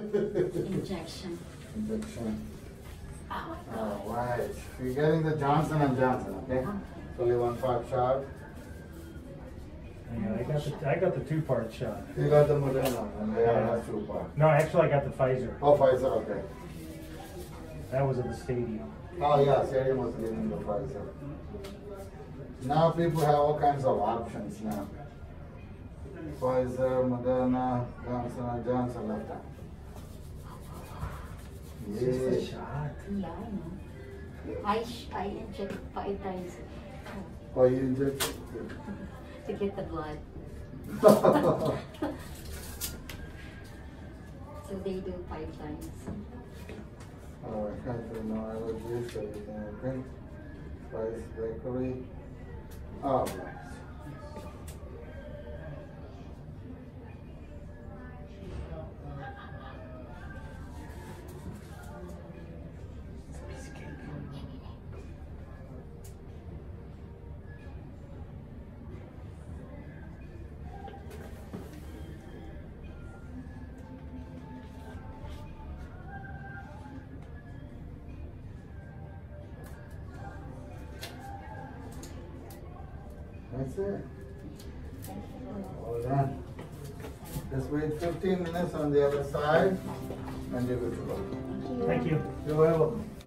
Injection. Injection. Oh my God. Alright. You're getting the Johnson & Johnson, okay? Okay. So you want 5 shot. Yeah, I got the 2-part shot. You got the Moderna and the other has 2 part. No, actually I got the Pfizer. Oh, Pfizer, okay. That was at the stadium. Oh yeah, Stadium was giving the Pfizer. Now people have all kinds of options now. Pfizer, Moderna, Johnson & Johnson left time. It's just a shot. Yeah, I know. I inject 5 times Oh, you inject? to get the blood. So they do 5 times. Alright, country, no allergies, everything okay. Spice bakery. Alright. That's it. All done. Just wait 15 minutes on the other side and you're good to go. Thank you. Thank you. You're welcome.